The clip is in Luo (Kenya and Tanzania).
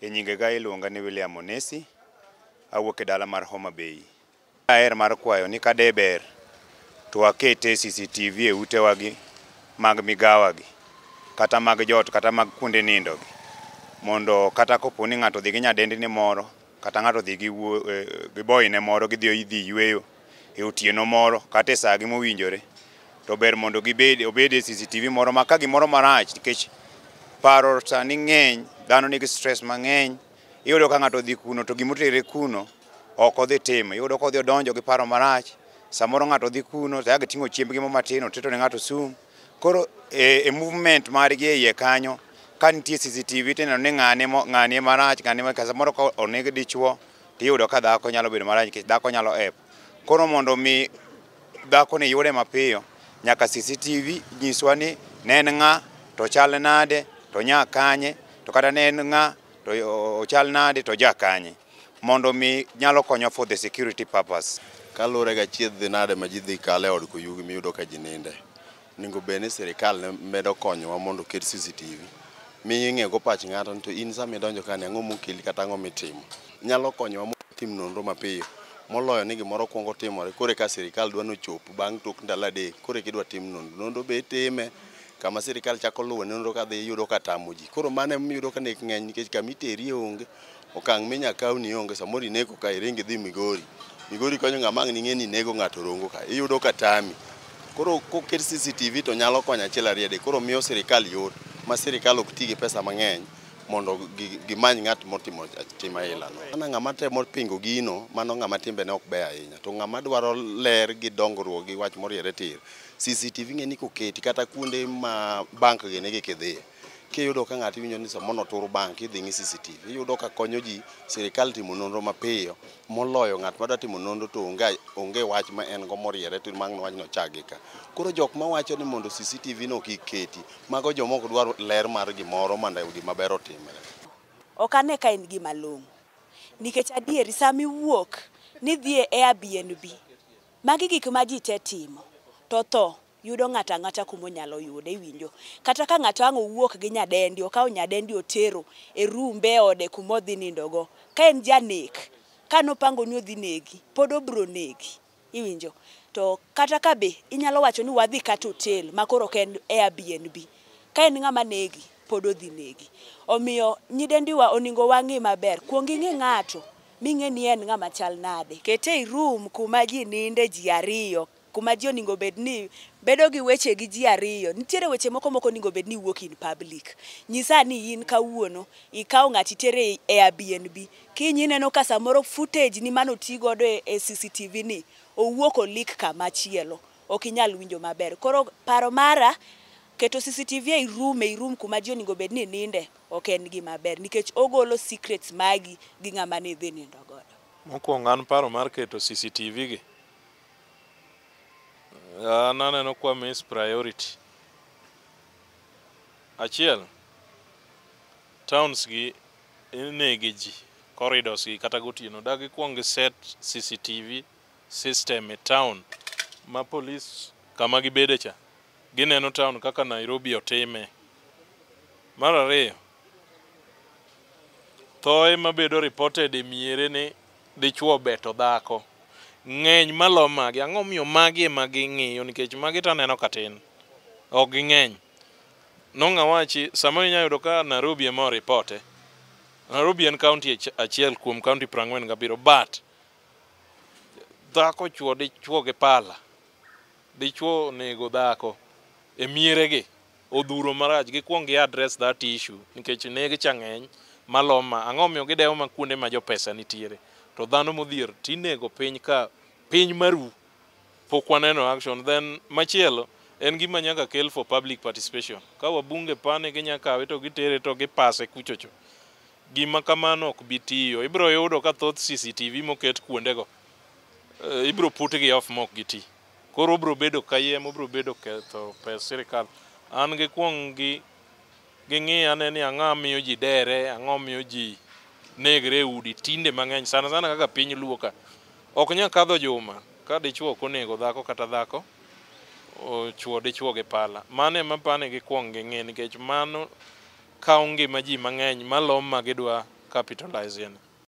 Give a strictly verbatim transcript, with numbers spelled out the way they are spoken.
E nyinge ga iluonga ni William Onesi, awuok e dala mar Homa Bay. Aher mar kwayo ni ka deber to akete C C T V e ute wagi mag migawa gi kata mag jot kata mag kuonde nindo gi, mondo kata kopo ni ng'ato dhi gi nyadendini moro kata ng'ato dhi gi gi boyne moro gidhi dhi yweyo e otieno moro kata e saa gi mowinjore, to ber mondo gibed obed e C C T V moro ma ka gimoro marach, nikech paro sani ng'eny, dhano nigi stress mang'eny. Iyudo ka ng'ato dhi kuno to gimotere kuno ok odhi timo, iyudo ka odhi odonjo gi paro marach. Samoro ng'ato dhi kuno to ya giting'o chiembgi mo matin oteto ne ng'ato sum. Koro e, e movement margi e iye kanyo ka nitie C C T V tineno ni ng'ane ng'ane marach, ng'ane ma samoro ka oneg dichuo tiyudo ka dhako nyalo bedo marach nikech dhako nyalo ep. Koro mondo mi dhako ni yude mapiyo, nyaka C C T V nyiswa ni ne en ng'a to chal nade to nya kanye, to kata ne en ng'a to ochal nade to ja kanye, mondo mi nyalo konyo for the security purpose. Kalure ga chiedh dhi nade ma ji dhi kale od koyugi miyudo ka ji ninde. Ningo bene sirikal ne medo konyowa mondo ket C C T V. Mi ing'e go pach ng'ato to in sama idonjo kane ang'o mokeli kata ang'o mitimo. Nyalo konyowa mondo tim nonro mapiyo. Moloyo ni gimoro kuongo timore kore ka sirikal dwa nochop bang' tok ndalo adek kore kidwa tim nonro. Nonro be time kama sirikal chako luwo nonro ka dhi yudo ka tamo ji. Koro mano emiyudo ka nek ng'eny nikech kama iteri onge, okang' minya kaw ni onge, samoro ineko ka iringi dhi Migori. Migori konyo ng'ama ang' ning'e ni nego ng'ato rongo ka, iyudo ka tami. Koro koket C C T V to nyalo konyo achiel ariyo adek, koro miyo sirikal yot, ma sirikal ok ti gi pesa mang'eny mondo gimany ng'at motimo tim ailano. Ana ng'ama temo pingo gino, mano ng'ama timbe ne ok ber ahinya. To ng'ama dwaro ler gi dongruok gi wach moriere tir, C C T V ng'eni koketi kata kuonde ma bank gene gi kidhiye. Kiyudo ka ng'ato winjo ni samo notur bank idhi ngi C C T V, iyudo ka konyo ji sirikal timo nonro mapiyo moloyo ng'at ma dwa timo nonro to onge onge wach ma en go moriere tir mang' wachno chagi ka. Koro jok ma wacho ni mondo C C T V no kik keti, mago jomok dwaro ler mar gimoro mondo gima ber otimre. Ok ane ka en gima long'o, nikech adieri sami wuok ni dhi e Airbnb, magi gik ma ji te timo, to tho yudo ng'ata ng'ata kuma nyalo yude, iwinjo. Kata ka ng'ato ang' owuok gi nyadendi, okawo nyadendi otero e rumbe ode kuma odhi nindogo, ka en janek, ka nopango ni odhi negi, pod obro negi, iwinjo. To kata ka be inyalo wacho ni wadhi kata hotel makoro ok en Airbnb, ka en ng'ama negi pod odhi negi. Omiyo nyidendiwa oningo wang'i maber, kuong ing'e ng'ato ming'e ni en ng'ama chal nade, kete e room kuma ji ninde ji ariyo, kuma ji oningo bed ni bedo gi weche gi ji ariyo. Nitiere weche moko moko oningo bed ni wuok in public. Nyisa ni in kawuono ikaw ng'ati tere e Airbnb, kiny ineno ka samoro footage ni mano ti godo e C C T V ni owuok olik kama chielo, ok inyal winjo maber. Koro paro mara keto C C T V e room e room kuma ji oningo bed ni ninde ok en gima ber, nikech ogolo secrets magi gi ng'ama ni dhi nindo godo. Mokwongo an paro mar keto C C T V gi, an aneno kwa miss priority. Achiel, towns gi inegi ji, corridors gi kata gotieno, dagi kuong set C C T V system e town ma police kama gibede cha gineno town kaka Nairobi otime. Mar ariyo, thoe mabedo reported e miere ni dichuo beto dhako ng'eny malo magi. Ang'o miyo magi ema ging'iyo, nikech magi taneno katin, ok ging'eny. Nong'a wachi sama inya yudo ka Nairobi ema oripote. Nairobi en county achiel kuom county prang'wen gabiro, but dhako chuo dichuo gi pala, dichuo nego dhako e miere gi odhuro marach. Gikuong gi address that issue nikech negi cha ng'eny maloma. Ang'o miyo gidewo ma kuonde ma jo pesa nitiere, to dhano modhier tinego piny ka piny maru pok waneno action. Then machielo en gima nyaka kel for public participation. Ka wabunge pane ginya kawe to gitere to gipase kuchocho, gima kamano ok bitiyo. Ibro yudo ka thoth C C T V moket kuondego uh, ibro putgi off mok giti. Koro obro bedo kayiem, obro bedo ketho pes sirikal. An gi kuong gi ging'i ane ni ang'o miyo ji dere, ang'o miyo ji negre udi tinde mang'eny sana sana kaka piny luo ka. Ok nya kadho juma ka dichuo konego dhako kata dhako o chuo dichuo gi pala. Mano ema pane gi kuong ging'i, nikech mano kawo ngima ji mang'eny malom ma gidwa capitalize in.